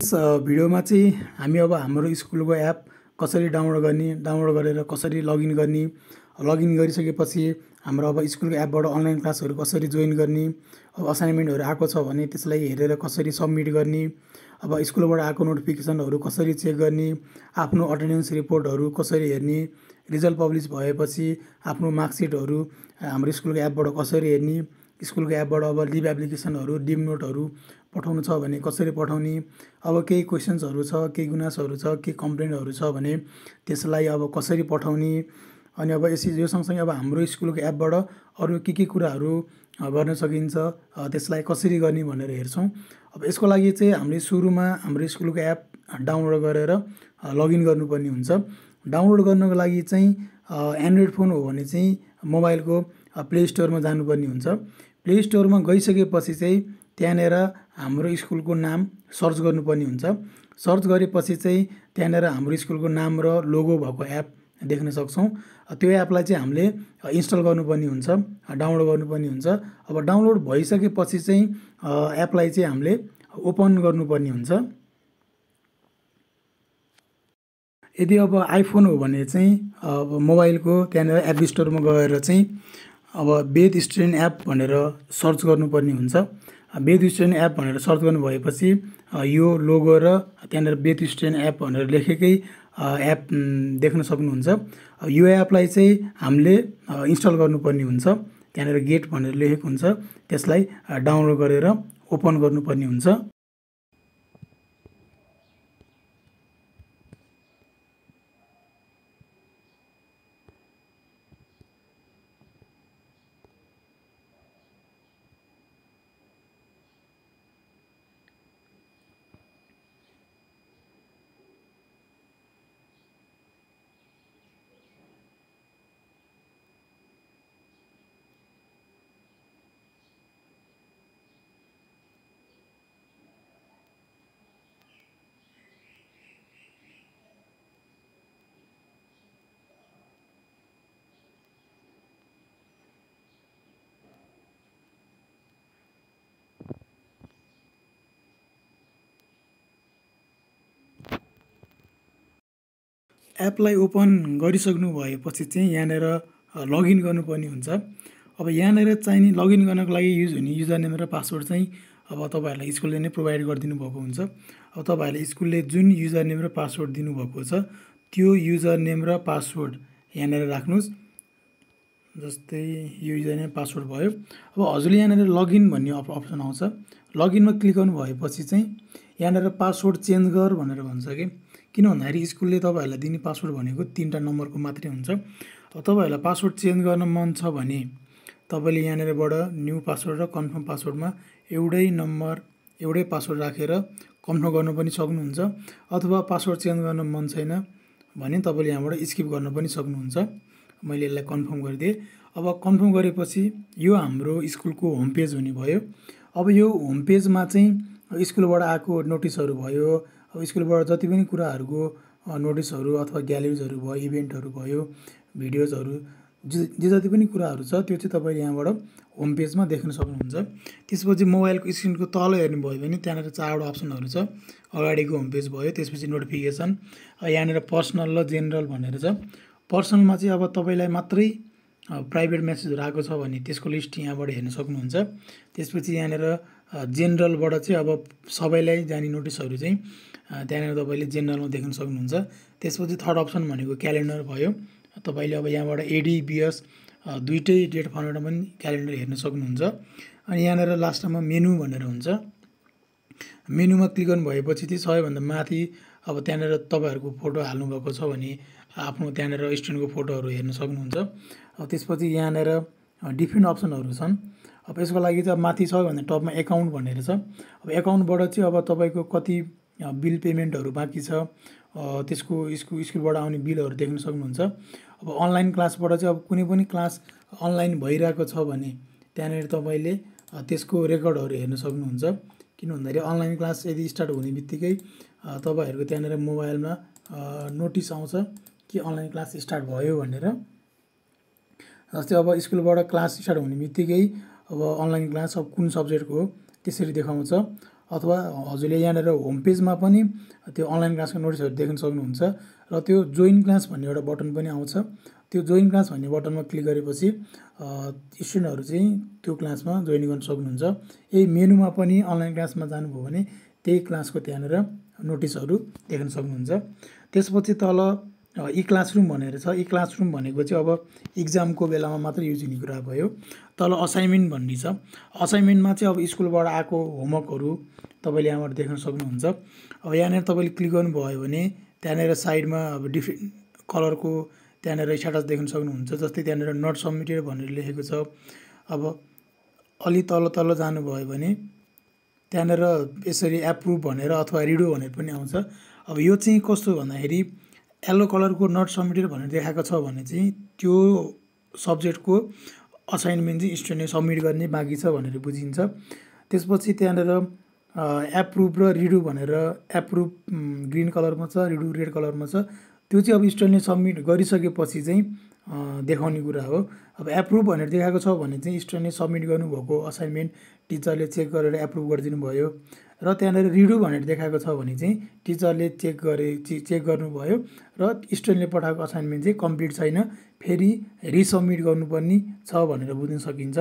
भिडियोमा चाहिँ हामी अब हाम्रो स्कुलको एप कसरी डाउनलोड गर्ने, डाउनलोड गरेर कसरी लगइन गर्ने, लगइन गरिसकेपछि हाम्रो अब स्कुलको एपबाट अनलाइन क्लासहरू कसरी जोइन गर्ने, अब असाइनमेन्टहरू आएको छ भने त्यसलाई हेरेर कसरी सबमिट गर्ने, अब स्कुलबाट आएको नोटिफिकेसनहरू कसरी चेक गर्ने, आफ्नो अटेन्डेन्स रिपोर्टहरू कसरी हेर्ने, रिजल्ट पब्लिस भएपछि आफ्नो मार्कसिटहरू हाम्रो स्कुलको एपबाट कसरी हेर्ने, स्कुलको एपबाट अब लिभ एप्लिकेसनहरू, डिम नोटहरू पठाउनु छ भने कसरी पठाउने, अब केही क्वेसन्सहरू छ, केही गुनासोहरू छ, केही कम्प्लेन्टहरू छ भने त्यसलाई अब कसरी पठाउने। अनि अब यो सँगसँगै अब हाम्रो स्कुलको एपबाट अरू के कुराहरू गर्न सकिन्छ, त्यसलाई कसरी गर्ने भनेर हेर्छौँ। अब यसको लागि चाहिँ हामीले सुरुमा हाम्रो स्कुलको एप डाउनलोड गरेर लगइन गर्नुपर्ने हुन्छ। डाउनलोड गर्नको लागि चाहिँ एन्ड्रोइड फोन हो भने चाहिँ मोबाइलको प्ले स्टोरमा जानुपर्ने हुन्छ। प्ले स्टोरमा गइसकेपछि चाहिँ त्यहाँनिर हाम्रो स्कुलको नाम सर्च गर्नुपर्ने हुन्छ। सर्च गरेपछि चाहिँ त्यहाँनिर हाम्रो स्कुलको नाम र लोगो भएको एप देख्न सक्छौँ। त्यो एपलाई चाहिँ हामीले इन्स्टल गर्नुपर्ने हुन्छ, डाउनलोड गर्नुपर्ने हुन्छ। अब डाउनलोड भइसकेपछि चाहिँ एपलाई चाहिँ हामीले ओपन गर्नुपर्ने हुन्छ। यदि अब आइफोन हो भने चाहिँ अब मोबाइलको त्यहाँनिर एप स्टोरमा गएर चाहिँ अब वेद स्टुडेन्ट एप भनेर सर्च गर्नुपर्ने हुन्छ। वेद स्टुडेन्ट एप भनेर सर्च गर्नु भएपछि यो लोगो र त्यहाँनिर वेद स्टुडेन्ट एप भनेर लेखेकै एप देख्न सक्नुहुन्छ। यो एपलाई चाहिँ हामीले इन्स्टल गर्नुपर्ने हुन्छ। त्यहाँनिर गेट भनेर लेखेको हुन्छ, त्यसलाई डाउनलोड गरेर ओपन गर्नुपर्ने हुन्छ। एपलाई ओपन गरिसक्नु भएपछि चाहिँ यहाँनिर लगइन गर्नुपर्ने हुन्छ। अब यहाँनिर चाहिने लगइन गर्नको लागि युज हुने युजर नेम र पासवर्ड चाहिँ अब तपाईँहरूलाई स्कुलले नै प्रोभाइड गरिदिनु भएको हुन्छ। अब तपाईँहरूले स्कुलले जुन युजर नेम र पासवर्ड दिनुभएको छ त्यो युजर नेम र पासवर्ड यहाँनिर राख्नुहोस्। जस्तै यो युजर नेम पासवर्ड भयो। अब हजुरले यहाँनिर लगइन भन्ने अप्सन आउँछ। लगइनमा क्लिक गर्नु भएपछि चाहिँ यहाँनिर पासवर्ड चेन्ज गर भनेर भन्छ कि, किन भन्दाखेरि स्कुलले तपाईँहरूलाई दिने पासवर्ड भनेको 3टा नम्बरको मात्रै हुन्छ। अब तपाईँहरूलाई पासवर्ड चेन्ज गर्न मन छ भने तपाईँले यहाँनिरबाट न्यू पासवर्ड र कन्फर्म पासवर्डमा एउटै नम्बर एउटै पासवर्ड राखेर कन्फर्म गर्न पनि सक्नुहुन्छ। अथवा पासवर्ड चेन्ज गर्न मन छैन भने तपाईँले यहाँबाट स्किप गर्न पनि सक्नुहुन्छ। मैले यसलाई कन्फर्म गरिदिएँ। अब कन्फर्म गरेपछि यो हाम्रो स्कुलको होम पेज हुने भयो। अब यो होम पेजमा चाहिँ स्कुलबाट आएको नोटिसहरू भयो, अब स्कुलबाट जति पनि कुराहरूको नोटिसहरू अथवा ग्यालेरिजहरू भयो, इभेन्टहरू भयो, भिडियोजहरू जे जति पनि कुराहरू छ त्यो चाहिँ तपाईँले यहाँबाट होम पेजमा देख्न सक्नुहुन्छ। त्यसपछि मोबाइलको स्क्रिनको तल हेर्नुभयो भने त्यहाँनिर 4वटा अप्सनहरू छ। अगाडिको होम पेज भयो, त्यसपछि नोटिफिकेसन, यहाँनिर पर्सनल र जेनरल भनेर छ। पर्सनलमा चाहिँ अब तपाईँलाई मात्रै प्राइभेट मेसेजहरू आएको छ भने त्यसको लिस्ट यहाँबाट हेर्न सक्नुहुन्छ। त्यसपछि यहाँनिर जेनरलबाट चाहिँ अब सबैलाई जाने नोटिसहरू चाहिँ त्यहाँनिर तपाईँले जेनरलमा देख्न सक्नुहुन्छ। त्यसपछि थर्ड अप्सन भनेको क्यालेन्डर भयो। तपाईँले अब यहाँबाट एडी बिएस दुइटै डेट फर्मेटमा पनि क्यालेन्डर हेर्न सक्नुहुन्छ। अनि यहाँनिर लास्टमा मेनु भनेर हुन्छ। मेनुमा क्लिक गर्नु भएपछि चाहिँ सबैभन्दा माथि अब त्यहाँनिर तपाईँहरूको फोटो हाल्नुभएको छ भने आफ्नो त्यहाँनिर स्टुडेन्टको फोटोहरू हेर्न सक्नुहुन्छ। त्यसपछि यहाँनिर डिफ्रेन्ट अप्सनहरू छन्। अब यसको लागि चाहिँ अब माथि सबैभन्दा टपमा एकाउन्ट भनेर छ। अब एकाउन्टबाट चाहिँ अब तपाईँको कति बिल पेमेन्टहरू बाँकी छ त्यसको स्कुलबाट आउने बिलहरू देख्न सक्नुहुन्छ। अब अनलाइन क्लासबाट चाहिँ अब कुनै पनि क्लास अनलाइन भइरहेको छ भने त्यहाँनिर तपाईँले त्यसको रेकर्डहरू हेर्न सक्नुहुन्छ। किन भन्दाखेरि अनलाइन क्लास यदि स्टार्ट हुने बित्तिकै तपाईँहरूको त्यहाँनिर मोबाइलमा नोटिस आउँछ कि अनलाइन क्लास स्टार्ट भयो भनेर। जस्तै अब स्कुलबाट क्लास स्टार्ट हुने बित्तिकै अब अनलाइन क्लास अब कुन सब्जेक्टको हो त्यसरी देखाउँछ। अथवा हजुरले यहाँनिर होम पेजमा पनि त्यो अनलाइन क्लासको नोटिसहरू देख्न सक्नुहुन्छ र त्यो जोइन क्लास भन्ने एउटा बटन पनि आउँछ। त्यो जोइन क्लास भन्ने बटनमा क्लिक गरेपछि स्टुडेन्टहरू चाहिँ त्यो क्लासमा जोइन गर्न सक्नुहुन्छ। यही मेनुमा पनि अनलाइन क्लासमा जानुभयो भने त्यही क्लासको त्यहाँनिर नोटिसहरू देख्न सक्नुहुन्छ। त्यसपछि तल ई क्लासरुम भनेर छ। ई क्लासरुम भनेको चाहिँ अब इक्जामको बेलामा मात्र युज हुने कुरा भयो। तल असाइनमेन्ट भन्ने छ। असाइनमेन्टमा चाहिँ अब स्कुलबाट आएको होमवर्कहरू तपाईँले यहाँबाट देख्न सक्नुहुन्छ। अब यहाँनिर तपाईँले क्लिक गर्नुभयो भने त्यहाँनिर साइडमा अब डिफ्रेन्ट कलरको त्यहाँनिर स्ट्याटस देख्न सक्नुहुन्छ। जस्तै त्यहाँनिर नट सबमिटेड भनेर लेखेको छ। अब अलि तल तल जानुभयो भने त्यहाँनिर यसरी एप्रुभ भनेर अथवा रिडो भनेर पनि आउँछ। अब यो चाहिँ कस्तो भन्दाखेरि येल्लो कलरको नट सबमिटेड भनेर देखाएको छ भने चाहिँ त्यो सब्जेक्टको असाइनमेन्ट चाहिँ स्टुडेन्टले सबमिट गर्ने बाँकी छ भनेर बुझिन्छ। त्यसपछि त्यहाँनिर एप्रुभ र रिडो भनेर एप्रुभ ग्रिन कलरमा छ, रिडो रेड कलरमा छ। त्यो चाहिँ अब स्टुडेन्टले सबमिट गरिसकेपछि चाहिँ देखाउने कुरा हो। अब एप्रुभ भनेर देखाएको छ भने चाहिँ स्टुडेन्टले सबमिट गर्नुभएको असाइनमेन्ट टिचरले चेक गरेर एप्रुभ गरिदिनु भयो र त्यहाँनिर रिडो भनेर देखाएको छ भने चाहिँ टिचरले चेक गर्नुभयो र स्टुडेन्टले पठाएको असाइनमेन्ट चाहिँ कम्प्लिट छैन, फेरि रिसबमिट गर्नुपर्ने छ भनेर बुझ्न सकिन्छ।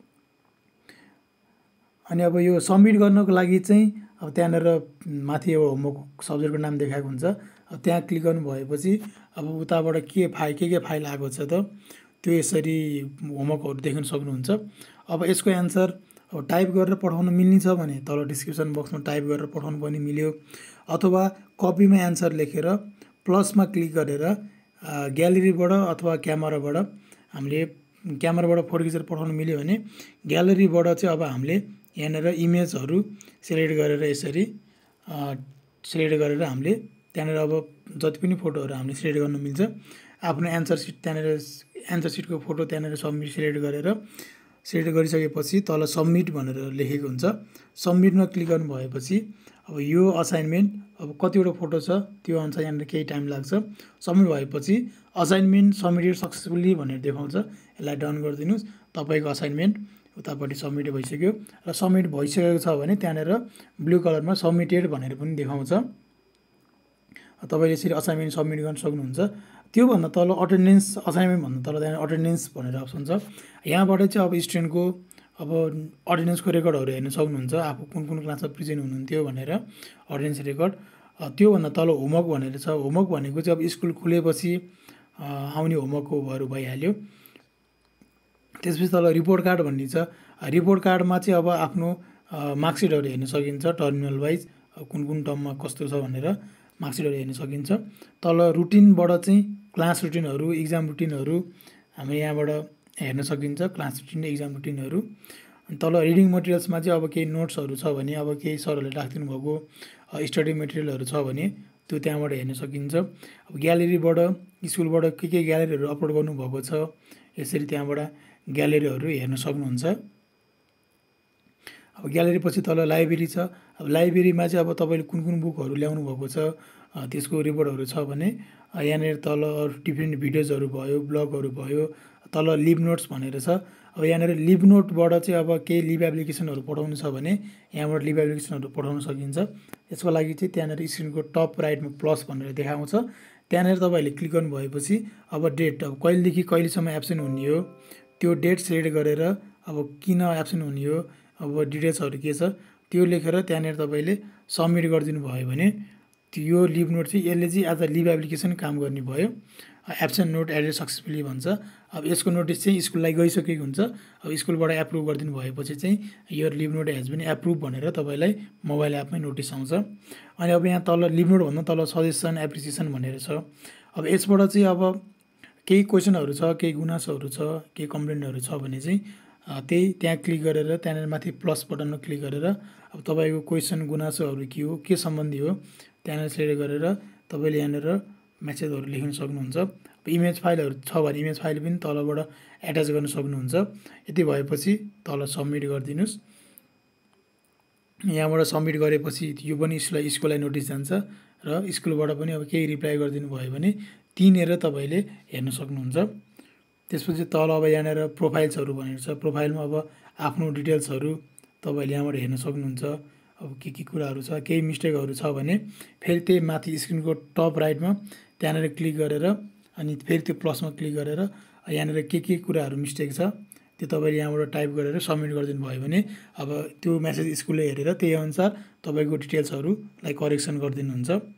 अनि अब यो सबमिट गर्नको लागि चाहिँ अब त्यहाँनिर माथि अब होमवर्क सब्जेक्टको नाम देखाएको हुन्छ। अब त्यहाँ क्लिक गर्नु भएपछि अब उताबाट के फाइल आएको छ त त्यो यसरी होमवर्कहरू देख्न सक्नुहुन्छ। अब यसको एन्सर अब टाइप गरेर पठाउन मिल्ने छ भने तल डिस्क्रिप्सन बक्समा टाइप गरेर पठाउनु पनि मिल्यो, अथवा कपीमा एन्सर लेखेर प्लसमा क्लिक गरेर ग्यालेरीबाट अथवा क्यामेराबाट हामीले क्यामेराबाट फोटो खिचेर पठाउनु मिल्यो भने ग्यालेरीबाट चाहिँ अब हामीले यहाँनिर इमेजहरू सिलेक्ट गरेर यसरी सिलेक्ट गरेर हामीले त्यहाँनिर अब जति पनि फोटोहरू हामीले सिलेक्ट गर्न मिल्छ। आफ्नो एन्सर सिट त्यहाँनिर एन्सर सिटको फोटो त्यहाँनिर सबमिट सिलेक्ट गरिसकेपछि तल सबमिट भनेर लेखेको हुन्छ। सबमिटमा क्लिक गर्नु भएपछि अब यो असाइनमेन्ट अब कतिवटा फोटो छ त्यो अनुसार यहाँनिर केही टाइम लाग्छ। सबमिट भएपछि असाइनमेन्ट सबमिटेड सक्सेसफुल्ली भनेर देखाउँछ। यसलाई डन गरिदिनुहोस्। तपाईँको असाइनमेन्ट उतापट्टि सबमिट भइसक्यो र सबमिट भइसकेको छ भने त्यहाँनिर ब्लू कलरमा सबमिटेड भनेर पनि देखाउँछ। तपाईँले यसरी असाइनमेन्ट सबमिट गर्न सक्नुहुन्छ। त्योभन्दा तल अटेन्डेन्स असाइनमेन्ट भन्दा तल त्यहाँ अटेन्डेन्स भनेर अप्सन छ। यहाँबाट चाहिँ अब स्टुडेन्टको अब अटेन्डेन्सको रेकर्डहरू हेर्न सक्नुहुन्छ, आफू कुन कुन क्लासमा प्रेजेन्ट हुनुहुन्थ्यो भनेर अटेन्डेन्स रेकर्ड। त्योभन्दा तल होमवर्क भनेर छ। होमवर्क भनेको चाहिँ अब स्कुल खुलेपछि आउने होमवर्कहरू भइहाल्यो। त्यसपछि तल रिपोर्ट कार्ड भन्ने छ। रिपोर्ट कार्डमा चाहिँ अब आफ्नो मार्कसिटहरू हेर्न सकिन्छ, टर्मिनल वाइज कुन कुन टर्ममा कस्तो छ भनेर मार्कसिटहरू हेर्न सकिन्छ। तल रुटिनबाट चाहिँ क्लास रुटिनहरू, इक्जाम रुटिनहरू हामी यहाँबाट हेर्न सकिन्छ, क्लास रुटिन र इक्जाम रुटिनहरू। अनि तल रिडिङ मटेरियल्समा चाहिँ अब केही नोट्सहरू छ भने अब केही सरहरूले राखिदिनु भएको स्टडी मटेरियलहरू छ भने त्यो त्यहाँबाट हेर्न सकिन्छ। अब ग्यालेरीबाट स्कुलबाट के ग्यालेरीहरू अपलोड गर्नुभएको छ यसरी त्यहाँबाट ग्यालेरीहरू हेर्न सक्नुहुन्छ। अब ग्यालेरी पछि तल लाइब्रेरी छ। अब लाइब्रेरीमा चाहिँ अब तपाईँले कुन कुन बुकहरू ल्याउनु भएको छ त्यसको रिपोर्टहरू छ भने यहाँनिर तल डिफ्रेन्ट भिडियोजहरू भयो, ब्लगहरू भयो, तल लिभ नोट्स भनेर छ। अब यहाँनिर लिभ नोटबाट चाहिँ अब केही लिभ एप्लिकेसनहरू पठाउनु छ भने यहाँबाट लिभ एप्लिकेसनहरू पठाउन सकिन्छ। यसको लागि चाहिँ त्यहाँनिर स्क्रिनको टप राइटमा प्लस भनेर देखाउँछ। त्यहाँनिर तपाईँहरूले क्लिक गर्नु भएपछि अब डेट, अब कहिलेदेखि कहिलेसम्म एब्सेन्ट हुने हो त्यो डेट सिलेक्ट गरेर अब किन एब्सेन्ट हुने हो, अब डिटेल्सहरू के छ त्यो लेखेर त्यहाँनिर तपाईँले सबमिट गरिदिनु भयो भने यो लिभ नोट चाहिँ यसले चाहिँ एज अ लिभ एप्लिकेसन काम गर्ने भयो। एब्सेन्ट नोट एडेड सक्सेसफुली भन्छ। अब यसको नोटिस चाहिँ स्कुललाई गइसकेको हुन्छ। अब स्कुलबाट एप्रुभ गरिदिनु भएपछि चाहिँ यो leave note has been approve भनेर तपाईँलाई मोबाइल एपमै नोटिस आउँछ। अनि अब यहाँ तल लिभ नोट भन्दा तल सजेसन एप्रिसिएसन भनेर छ। अब यसबाट चाहिँ अब केही क्वेसनहरू छ, केही गुनासोहरू छ, केही कम्प्लेन्टहरू छ भने चाहिँ त्यही त्यहाँ क्लिक गरेर त्यहाँनिर माथि प्लस बटनमा क्लिक गरेर अब तपाईँको क्वेसन गुनासोहरू के हो, के सम्बन्धी हो त्यहाँनिर सिलेक्ट गरेर तपाईँले यहाँनिर मेसेजहरू लेख्न सक्नुहुन्छ। अब इमेज फाइलहरू छ भने इमेज फाइल पनि तलबाट एट्याच गर्न सक्नुहुन्छ। यति भएपछि तल सबमिट गरिदिनुहोस्। यहाँबाट सबमिट गरेपछि यो पनि स्कुललाई नोटिस जान्छ र स्कुलबाट पनि अब केही रिप्लाई गरिदिनु भयो भने तिनेर तपाईँले हेर्न सक्नुहुन्छ। त्यसपछि तल अब यहाँनिर प्रोफाइल्सहरू भनेर छ। प्रोफाइलमा अब आफ्नो डिटेल्सहरू तपाईँले यहाँबाट हेर्न सक्नुहुन्छ। अब के कुराहरू छ, केही मिस्टेकहरू छ भने फेरि त्यही माथि स्क्रिनको टप राइटमा त्यहाँनिर क्लिक गरेर अनि फेरि त्यो प्लसमा क्लिक गरेर यहाँनिर के कुराहरू मिस्टेक छ त्यो तपाईँले यहाँबाट टाइप गरेर सबमिट गरिदिनु भयो भने अब त्यो मेसेज स्कुलले हेरेर त्यही अनुसार तपाईँको डिटेल्सहरूलाई करेक्सन गरिदिनुहुन्छ।